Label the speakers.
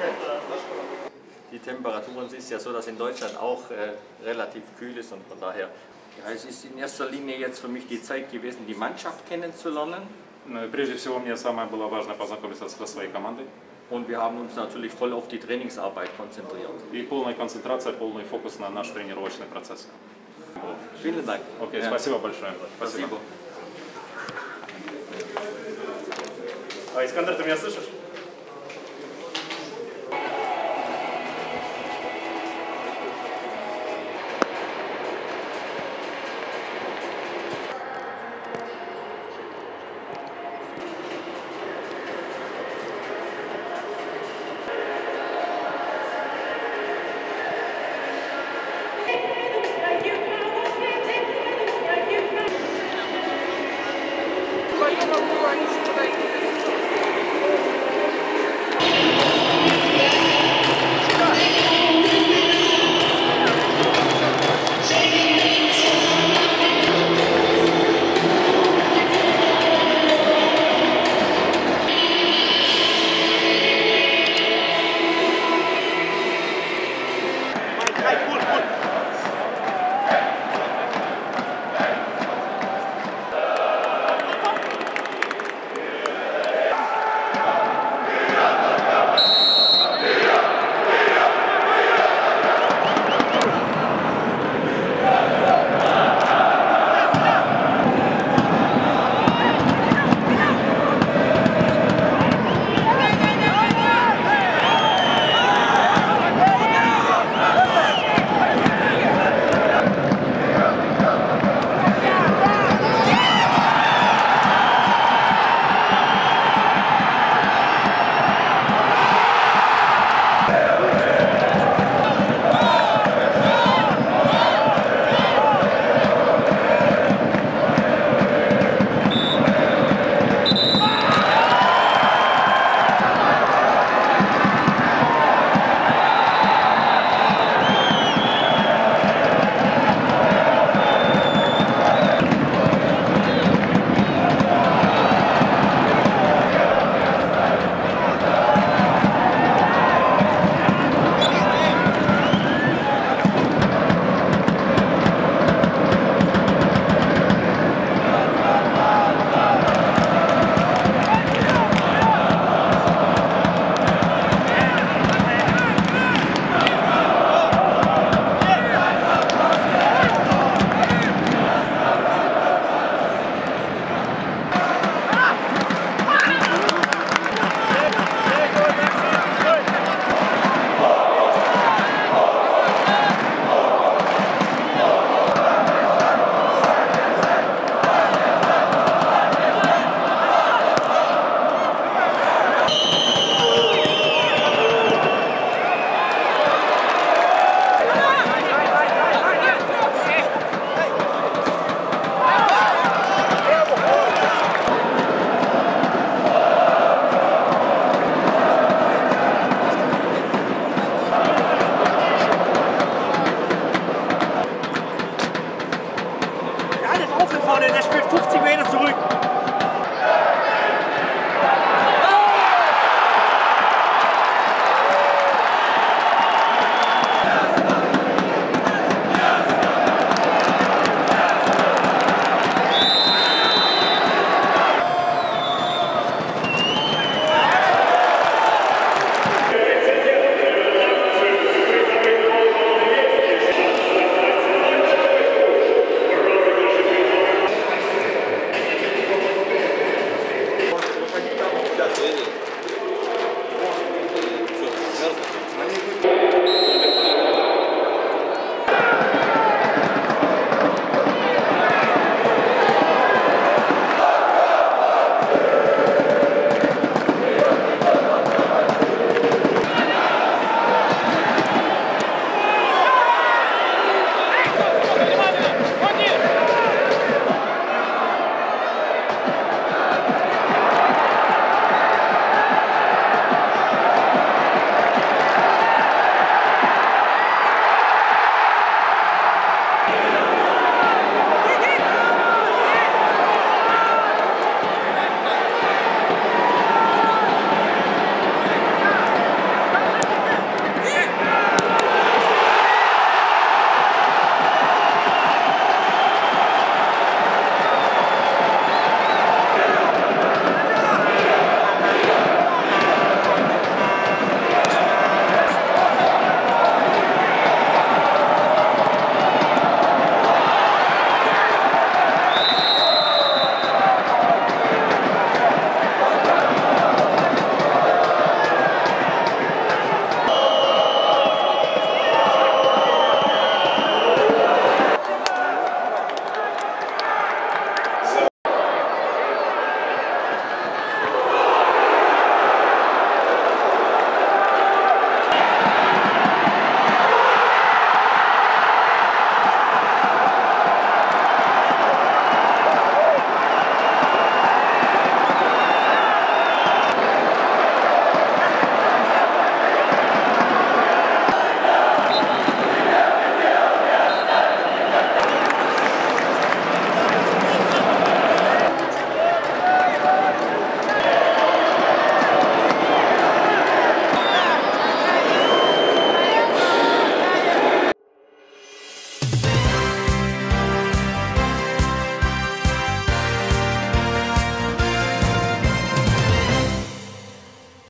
Speaker 1: Die Temperaturen, es ist ja so, dass in Deutschland auch relativ kühl ist und von daher, ja, es ist in erster Linie jetzt für mich die Zeit gewesen, die Mannschaft kennenzulernen.
Speaker 2: Прежде всего, мне самое было важно познакомиться со своей командой.
Speaker 1: Und wir haben uns natürlich voll auf die Trainingsarbeit konzentriert.
Speaker 2: И полная концентрация, полный фокус на наш тренировочный процесс.
Speaker 1: Vielen Dank.
Speaker 2: Окей, спасибо большое.
Speaker 1: Спасибо.
Speaker 2: Искандер, ты меня слышишь?
Speaker 3: Der spielt 50 Meter zurück.